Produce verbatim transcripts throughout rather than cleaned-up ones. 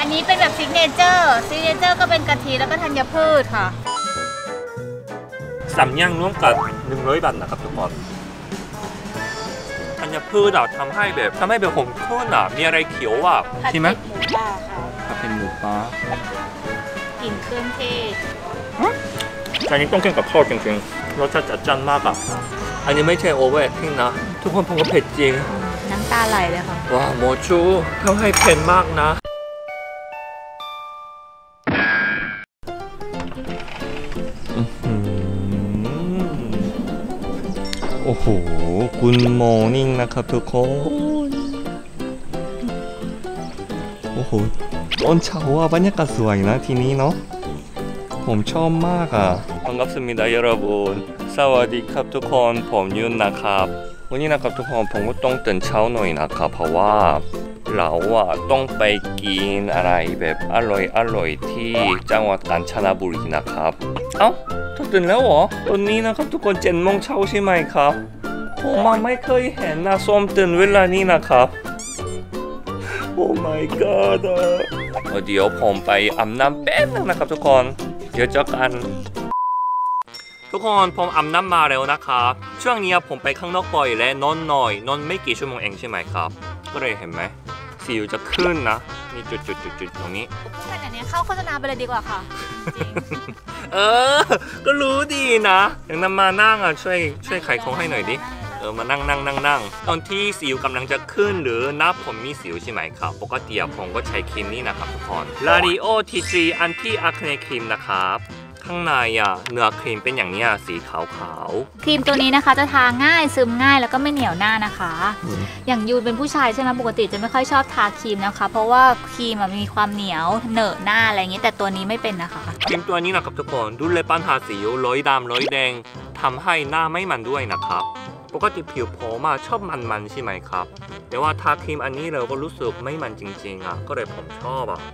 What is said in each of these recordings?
อันนี้เป็นแบบซิกเนเจอร์ซิกเนเจอร์ก็เป็นกะทิแล้วก็ธัญพืชค่ะสามอย่างรวมกันหนึ่งร้อยบาทนะครับทุกคนธัญพืชอ่ะทำให้แบบทำให้แบบผมขึ้นอ่ะมีอะไรเขียวอ่ะใช่ไหมหมูปลาค่ะถ้าเป็นหมูปลากลิ่นเครื่องเทศอันนี้ต้องกินกับข้าวจริงๆรสชาติจัดจ้านมากอ่ะอันนี้ไม่ใช่โอเวอร์แอคติ้งนะทุกคนผมก็เผ็ดจริงน้ำตาไหลเลยค่ะว้าโมชูเขาให้เผ็ดมากนะโอ้โห Good morning นะครับทุกคนโอ้โหตอนเช้าว่าบรรยากาศสวยนะทีนี้เนาะผมชอบมากอ่ะ반갑습니다 여러분สวัสดีครับทุกคนผมยุนนะครับวันนี้นะครับทุกคนผมก็ต้องตื่นเช้าหน่อยนะครับเพราะว่าเราอ่ะต้องไปกินอะไรแบบอร่อยอร่อยที่จังหวัดกาญจนบุรีนะครับเอ้าตื่นแล้วเหรอตอนนี้นะครับทุกคนเจ็ดโมงเช้าใช่ไหมครับผมมาไม่เคยเห็นนะส้มตื่นเวลานี้นะครับโอ้ my god เดี๋ยวผมไปอาบน้ำแป๊บนึงนะครับทุกคนเดี๋ยวเจอกันทุกคนผมอาบน้ำมาแล้วนะครับช่วงนี้ผมไปข้างนอกบ่อยและนอนหน่อยนอนไม่กี่ชั่วโมงเองใช่ไหมครับก็เลยเห็นไหมสิวจะขึ้นนะมีจุดจุดจุดจุดตรงนี้พูดแบบนี้เข้าโฆษณาไปเลยดีกว่าค่ะเออก็รู้ดีนะอย่างนั้นมานั่งอ่ะช่วยช่วยขายของให้หน่อยดิเออมานั่งนั่งนั่งนั่งตอนที่สิวกำลังจะขึ้นหรือหน้าผมมีสิวใช่ไหมครับปกติผมก็ใช้ครีมนี้นะครับทุกคน Lario ที ทรี Anti Acne Cream นะครับข้างในอ่ะเนื้อครีมเป็นอย่างนี้สีขาวๆครีมตัวนี้นะคะจะทาง่ายซึมง่ายแล้วก็ไม่เหนียวหน้านะคะอย่างยูนเป็นผู้ชายใช่ไหมปกติจะไม่ค่อยชอบทาครีมนะคะเพราะว่าครีมมีความเหนียวเหนอะหน้าอะไรอย่างนี้แต่ตัวนี้ไม่เป็นนะคะครีมตัวนี้นะครับทุกคนดูแลปัญหาสิวรอยดำรอยแดงทำให้หน้าไม่มันด้วยนะครับปกติผิวผมชอบมันๆใช่ไหมครับแต่ว่าทาครีมอันนี้เราก็รู้สึกไม่มันจริงๆอ่ะก็เลยผมชอบอ่ะ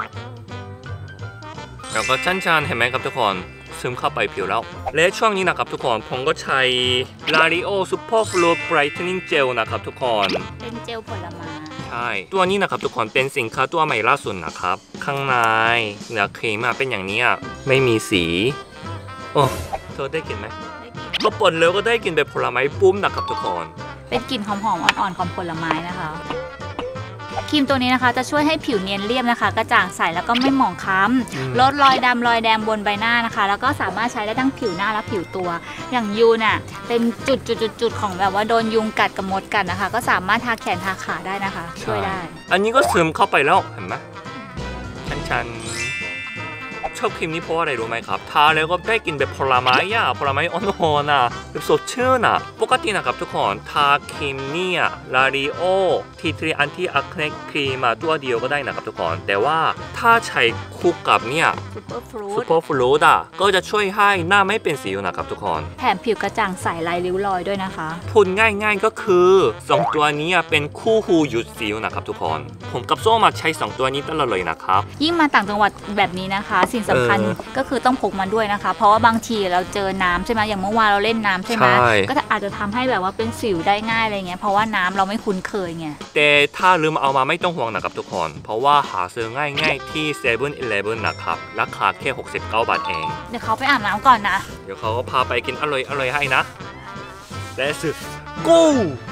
แล้วก็ชันๆเห็นไหมครับทุกคนซึมเข้าไปผิวแล้วและช่วงนี้นะครับทุกคนผมก็ใช้ Lario Super Fluid Brightening Gel นะครับทุกคนเป็นเจลผลไม้ใช่ตัวนี้นะครับทุกคนเป็นสินค้าตัวใหม่ล่าสุดนะครับข้างในเนื้อครีมเป็นอย่างนี้ไม่มีสีโอ้เธอได้กลิ่นไหมพอปนแล้วก็ได้กลิ่นแบบผลไม้ปุ้มนะครับทุกคนเป็นกลิ่นหอมๆอ่อนๆของผลไม้นะคะครีมตัวนี้นะคะจะช่วยให้ผิวเนียนเรียบนะคะกระจ่างใสแล้วก็ไม่หมองคล้ำลดรอยดำรอยแดงบนใบหน้านะคะแล้วก็สามารถใช้ได้ทั้งผิวหน้าและผิวตัวอย่างยูน่ะเป็นจุดๆๆของแบบว่าโดนยุงกัดกับมดกัดนะคะก็สามารถทาแขนทาขาได้นะคะช่วยได้อันนี้ก็ซึมเข้าไปแล้วเห็นไหมชันๆชอบครีมนี้เพราะอะไรรู้ไหมครับทาแล้วก็ได้กินแบบผลไม้อ่ะผลไม้อ่อนๆอ่ะแบบสดชื่นอ่ะปกตินะครับทุกคนทาครีมนี่อ่ะ Lario ที ทรี Anti Acne Cream ตัวเดียวก็ได้นะครับทุกคนแต่ว่าถ้าใช้คู่กับเนี่ย Super Fluid Super Fluid อ่ะก็จะช่วยให้หน้าไม่เป็นสิวนะครับทุกคนแถมผิวกระจ่างใสไร้ริ้วรอยด้วยนะคะพูดง่ายๆก็คือสองตัวนี้เป็นคู่หูหยุดสิวนะครับทุกคนผมกับโซ่มาใช้สองตัวนี้ตลอดเลยนะครับยิ่งมาต่างจังหวัดแบบนี้นะคะสิ่งสำคัญก็คือต้องพกมาด้วยนะคะเพราะว่าบางทีเราเจอน้ำใช่ไหมอย่างเมื่อวานเราเล่นน้ำใช่ไหมก็อาจจะทำให้แบบว่าเป็นสิวได้ง่ายอะไรเงี้ยเพราะว่าน้ำเราไม่คุ้นเคยไงแต่ถ้าลืมเอามาไม่ต้องห่วงนะครับทุกคนเพราะว่าหาซื้อง่ายๆที่เซเว่นอีเลฟเว่นนะครับราคาแค่หกสิบเก้าบาทเองเดี๋ยวเขาไปอาบน้ำก่อนนะเดี๋ยวเขาก็พาไปกินอร่อยอร่อยให้นะ Let's go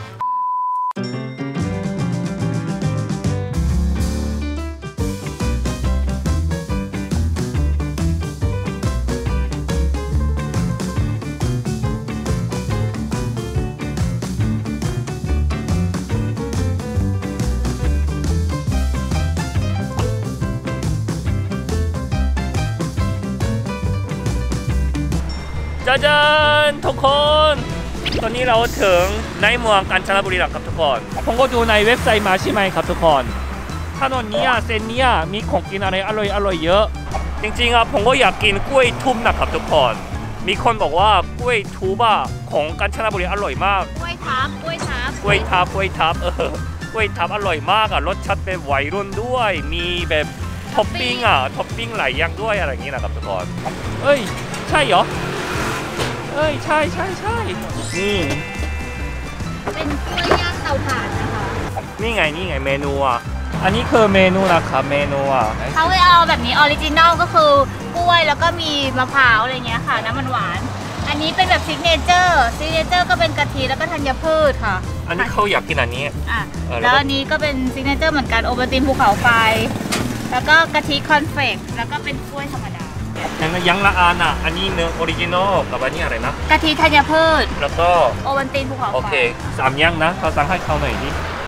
จ้าจ้าทุกคนตอนนี้เราถึงในเมืองกาญจนบุรีแล้วครับทุกคนผมก็ดูในเว็บไซต์มาใช่ไหมครับทุกคนถนนนี้เส้นนี้มีของกินอะไรอร่อยอร่อยเยอะจริงๆอ่ะผมก็อยากกินกล้วยทุ่มนะครับทุกคนมีคนบอกว่ากล้วยทูบะของกาญจนบุรีอร่อยมากกล้วยทับกล้วยทับกล้วยทับกล้วยทับเออกล้วยทับอร่อยมากอ่ะรสชาติเป็นวัยรุ่นด้วยมีแบบท็อปปิ้งอ่ะท็อปปิ้งหลายอย่างด้วยอะไรอย่างนี้นะครับทุกคนเอ้ยใช่เหรอเอ้ยใช่ใช่ใช่นี่เป็นกล้วยย่างเตาถ่านนะคะนี่ไงนี่ไงเมนูอ่ะอันนี้คือเมนูนะครับเมนูอ่ะเขาไปเอาแบบนี้ออริจินอลก็คือกล้วยแล้วก็มีมะพร้าวอะไรเงี้ยค่ะน้ำมันหวานอันนี้เป็นแบบซิกเนเจอร์ซิกเนเจอร์ก็เป็นกะทิแล้วก็ธัญพืชค่ะอันนี้เขาอยากกินอันนี้อ่ะเออแล้แล้ว วก็อันนี้ก็เป็นซิกเนเจอร์เหมือนกันโอวัลตินภูเขาไฟแล้วก็กะทิคอนเฟกแล้วก็เป็นกล้วยธรรมดายังยังละอันอ่ะอันนี้เนื้อออริจินอลกับอันนี้อะไรนะกะทิธัญพืชแล้วก็โอวัลตินภูเขาไฟโอเคสามอย่างนะเขาสั่งให้เขาหน่อยดิ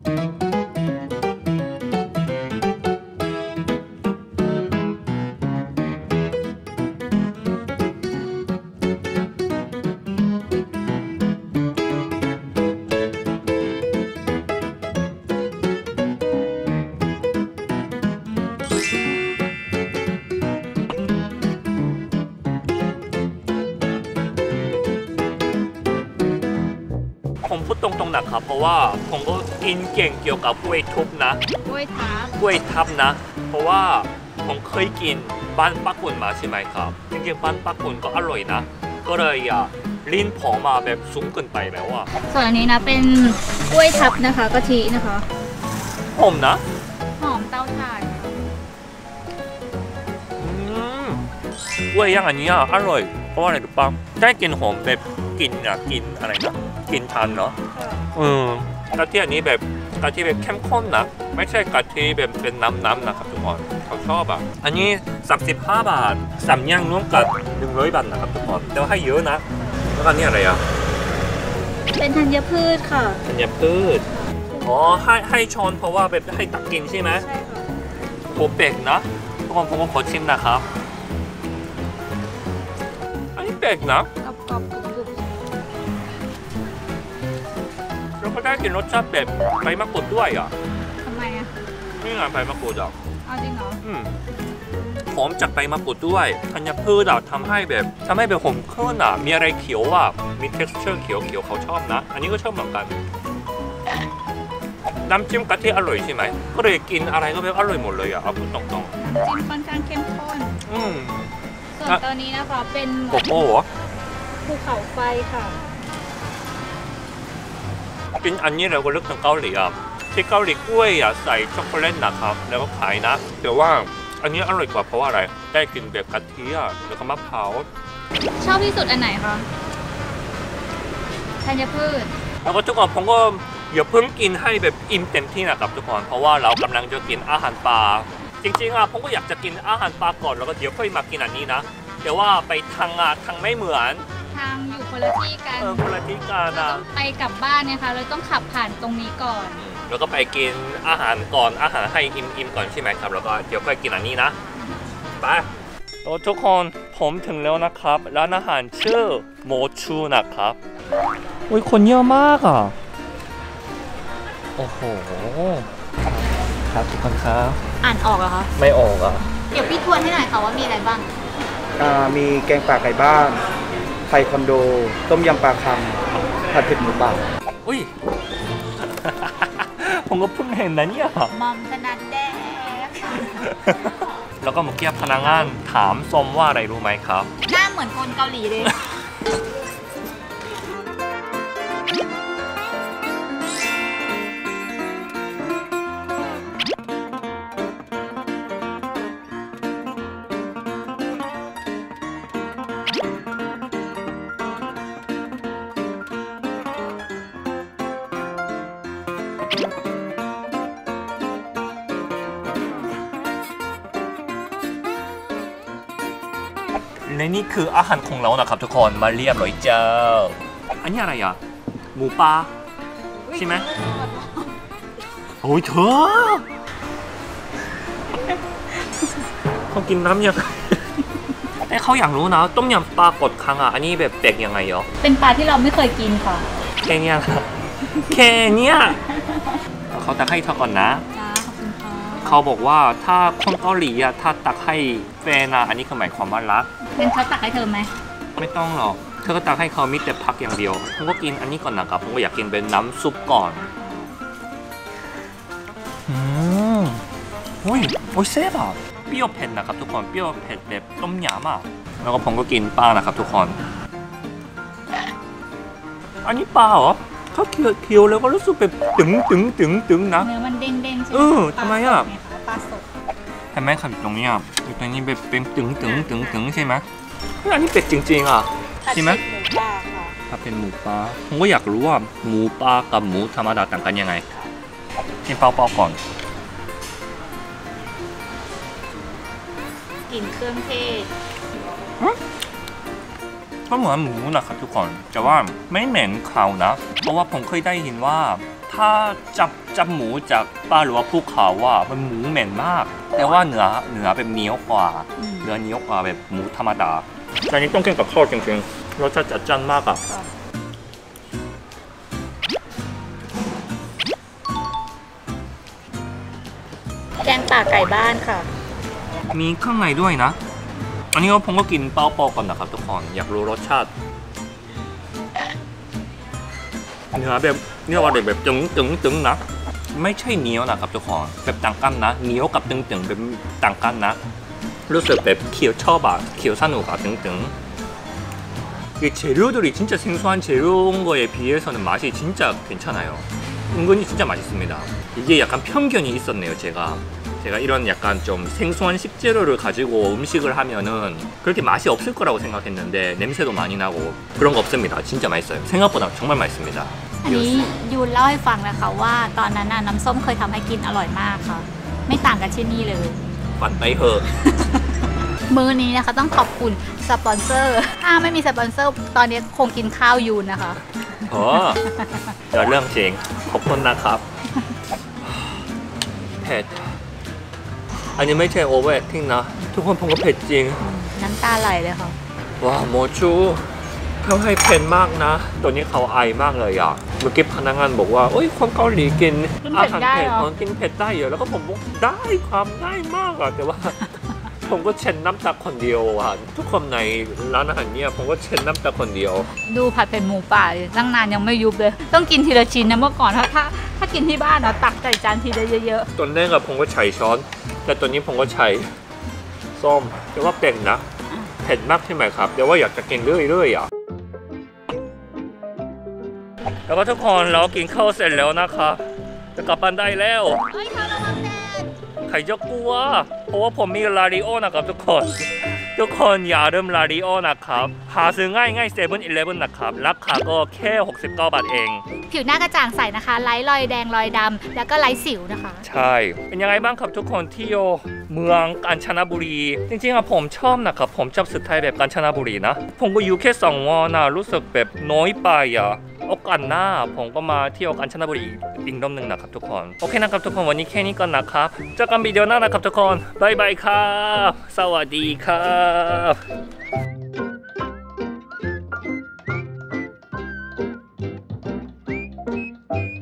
ผมพูดตรงๆนะครับเพราะว่าผมก็กินเก่งเกี่ยวกับกล้วยทุบนะกล้วยทับกล้วยทับนะ เพราะว่าผมเคยกินบ้านปักกุ่นมาใช่ไหมครับจริงๆบ้านปักกุ่นก็อร่อยนะ ก็เลยอ่ะลิ้นผมมาแบบสูงเกินไปแล้วอ่ะส่วนอันนี้นะเป็นกล้วยทับนะคะกะทินะคะผมนะหอมเต้าถ่านอืมกล้วยย่างอันนี้อ่ะอร่อยเพราะว่าอะไรรู้ป่ะได้กลินหอมแบบกลินอ่ะกลินอะไรนะกลินทันเนาะ อืมกะทิอันนี้แบบกะทิแบบเข้มข้นนะไม่ใช่กะทิแบบเป็นน้ำๆนะครับทุกคนเขาชอบอ่ะอันนี้สามสิบห้าบาทสามอย่างรวมกับหนึ่งร้อยบาทนะครับทุกคนแต่ว่าให้เยอะนะแล้วก็อันนี้อะไรอ่ะเป็นธัญพืชค่ะธัญพืชอ๋อให้ให้ช้อนเพราะว่าแบบให้ตักกินใช่ไหมใช่ค่ะโหเป๊กนะทุกคนผมก็ขอชิมนะครับอันนี้เป๊กนะกรอบกรอบกรุบกรุบแล้วก็ได้กินรสชาติแบบใบมะกรูดด้วยอ่ะทำไมอ่ะนี่ไงใบมะกรูดอ่ะเอาจริงเหรออืมหอมจากใบมะกรูดด้วยธัญพืชอ่ะทำให้แบบทำให้แบบหอมขึ้นอ่ะ มีอะไรเขียวอ่ะ มี texture เขียวเขียวเขาชอบนะ อันนี้ก็ชอบเหมือนกัน น้ำจิ้มกะทิอร่อยใช่ไหม ก็เลยกินอะไรก็แบบอร่อยหมดเลยอ่ะ เอาพูดตรงน้ำจิ้มค่อนข้างเข้มข้นๆอืมส่วนอ่ะตัวนี้นะคะเป็นโกโก้เหรอภูเขาไฟค่ะกินอันนี้เราก็ลึกถึงเกาหลีอ่ะ ที่เกาหลีกล้วยอ่ะใส่ช็อกโกแลตนะครับ แล้วก็ขายนะแต่ว่าอันนี้อร่อยกว่าเพราะว่าอะไร ได้กินแบบกะทิอ่ะแล้วก็มะพร้าวชอบที่สุดอันไหนคะธัญพืชแล้วก็ทุกคนผมก็อย่าเพิ่งกินให้แบบอิ่มเต็มที่นะครับทุกคนเพราะว่าเรากำลังจะกินอาหารปลาจริงๆอ่ะผมก็อยากจะกินอาหารปลาก่อนแล้วก็เดี๋ยวค่อยมากินอันนี้นะแต่ว่าไปทางอ่ะทางไม่เหมือนทางอยู่คนละที่กันเออคนละที่กันเรานะต้องไปกลับบ้านเนี่ยค่ะเราต้องขับผ่านตรงนี้ก่อนอืมแล้วก็ไปกินอาหารก่อนอาหารให้อิ่มๆก่อนใช่ไหมครับแล้วก็เดี๋ยวค่อยกินอันนี้นะไปโอ้ทุกคนผมถึงแล้วนะครับร้านอาหารชื่อโมชูนะครับอุ้ยคนเยอะมากอ่ะโอ้โหครับทุกคนครับอ่านออกเหรอคะไม่ออกอ่ะเดี๋ยวพี่ทวนให้หน่อยค่ะว่ามีอะไรบ้างอ่ามีแกงป่าไก่บ้านไทยคอนโด ต้มยำปลาคังผัดเผ็ดหมูป่าอุ้ย ผมก็เพิ่งเห็นนะเนี่ยมอมถนัดแดกแล้วก็เมื่อกี้พนักงานถามส้มว่าอะไรรู้ไหมครับหน้าเหมือนคนเกาหลีเลยและนี่คืออาหารของเรานะครับทุกคนมาเรียบร้อยเจ้า อันนี้อะไรอ่ะ หมูปลาใช่ไหมโอ้ยเธอเขากินน้ำยัง แต่เขาอยากรู้นะต้มยำปลากดคังอ่ะอันนี้แบบแปลกยังไงเหรอเป็นปลาที่เราไม่เคยกินค่ะแค่เนี้ยครับแค่เนี้ยเขาตักให้เธอก่อนนะจ้าขอบคุณค่ะเขาบอกว่าถ้าคนเกาหลีอ่ะถ้าตักให้แฟนอ่ะอันนี้คือหมายความว่ารักเป็นเขาตักให้เธอไหมไม่ต้องหรอกเธอก็ตักให้เขามีแต่พักอย่างเดียวผมก็กินอันนี้ก่อนนะครับผมก็อยากกินเป็นน้ำซุปก่อนอืมอุ้ยโอ้ยเซฟอ่ะเปรี้ยวเผ็ดนะครับทุกคนเปรี้ยวเผ็ดแบบต้มยำอ่ะแล้วก็ผมก็กินปลานะครับทุกคนอันนี้ปลาเหรอเขาเคี้ยวเคี้ยวแล้วก็รู้สึกแบบตึงตึงตึงตึงนะเนื้อมันเด้งเด้งใช่ไหเอมอทำไมอ่ะปลาสดเห็นไหมครับอยู่ตรงนี้อ่ะอยู่ตรงนี้เป็นเป็นตึงตึงตึงตึงใช่ไหมเฮ้ยอันนี้เป็ดจริงๆอ่ะใช่ไหมหมูปลาค่ะถ้าเป็นหมูปลาผมก็อยากรู้ว่าหมูปลากับหมูธรรมดาต่างกันยังไงกินเปล่าๆก่อนกลิ่นเครื่องเทศก็เหมือนหมูนะครับทุกคนแต่ว่าไม่เหม็นขาวนะ เพราะว่าผมเคยได้ยินว่า ถ้าจับจับหมูจากป่าหรือว่าภูเขาว่ามันหมูเหม็นมาก แต่ว่าเนื้อเนื้อเป็นเหนียวกว่าอืมเนื้อเหนียวกว่าแบบหมูธรรมดาแต่อันนี้ต้องกินกับข้าวจริงๆรสชาติจัดจ้านมากอ่ะแกงป่าไก่บ้านค่ะมีข้างในด้วยนะ อันนี้ก็ผมก็กินเปล่าๆก่อนนะครับทุกคนอยากรู้รสชาติเนื้อแบบเนื้อว่าแบบตึงตึงตึงนะไม่ใช่เหนียวนะครับทุกคนแบบต่างกันนะเหนียวกับตึงตึงเป็นต่างกันนะรู้สึกแบบเคี้ยวชอบอะเคี้ยวสนุกอะตึงตึง이 재료들이 진짜 생소한 재료인 거에 비해서는 맛이 진짜 괜찮아요. 은근히 진짜 맛있습니다. 이게 약간 편견이 있었네요, 제가. 제가 이런 약간 좀 생소한 식재료를 가지고 음식을 하면은 그렇게 맛이 없을 거라고 생각했는데 냄새도 많이 나고 그런 거 없습니다. 진짜 맛있어요. 생각보다 정말 맛있습니다. อันนี้ยูนเล่าให้ฟังนะคะว่าตอนนั้นน่ะน้ำส้มเคยทำให้กินอร่อยมากค่ะ ไม่ต่างกันที่นี่เลย 반다이허. มื้อนี้นะคะต้องขอบคุณสปอนเซอร์ ถ้าไม่มีสปอนเซอร์ ตอนนี้คงกินข้าวยูนนะคะ 어, รื่องจริง ขอบคุณนะครับ เผ็ด อันนี้ไม่ใช่โอเวอร์แอคติ้งนะ ทุกคนผมก็เผ็ดจริงน้ำตาไหลเลยค่ะว้าโมชูเขาให้เผ็ดมากนะ ตัวนี้เขาไอมากเลยอ่ะ เมื่อกี้พนักงานบอกว่าโอ้ยคนเกาหลีกินกินอาเผ็ดหารได้เผ็ดเหรอคนกินเผ็ดได้เยอะแล้วก็ผมบอกได้ความได้มากอ่ะแต่ว่า ผมก็เช็ดน้ำตาคนเดียวอ่ะทุกคนในร้านอาหารเนี่ยผมก็เช็ดน้ำตาคนเดียวดูผัดเผ็ดหมูป่าตั้งนานยังไม่ยุบเลย ต้องกินทีละชิ้นนะเมื่อก่อนถ้าถ้าถ้ากินที่บ้านเราตักใส่จานทีละเยอะตอนแรกอะผมก็ใช้ช้อน แต่ตอนนี้ผมก็ใช้ส้มแต่ว่าเป็นนะเผ็ดมากใช่ไหมครับแต่ว่าอยากจะกินเรื่อยๆอ่ะแล้วก็ทุกคนเรากินข้าวเสร็จแล้วนะครับจะกลับบ้านได้แล้วๆเฮ้ยเธอระวังแดดใครจะกลัวเพราะว่าผมมีลาริโอนะครับทุกคนทุกคนอย่าลืมลาริโอนะครับหาซื้อง่ายง่ายเซเว่นอีเลฟเว่นนะครับราคาก็แค่หกสิบเก้าบาทเองผิวหน้ากระจ่างใสนะคะไร้รอยแดงรอยดำแล้วก็ไร้สิวนะคะใช่ เป็นยังไงบ้างครับทุกคนเที่ยวเมืองกาญจนบุรี จริงๆอะผมชอบนะครับ ผมชอบสไตล์แบบกาญจนบุรีนะ ผมก็อยู่แค่สองวันนะรู้สึกแบบน้อยไปอะโอกาสหน้าผมก็มาเที่ยวกาญจนบุรีอีกรอบหนึ่งนะครับทุกคน โอเคนะครับทุกคนวันนี้แค่นี้ก่อนนะครับเจอกันวิดีโอหน้านะครับทุกคนบ๊ายบายครับสวัสดีครับ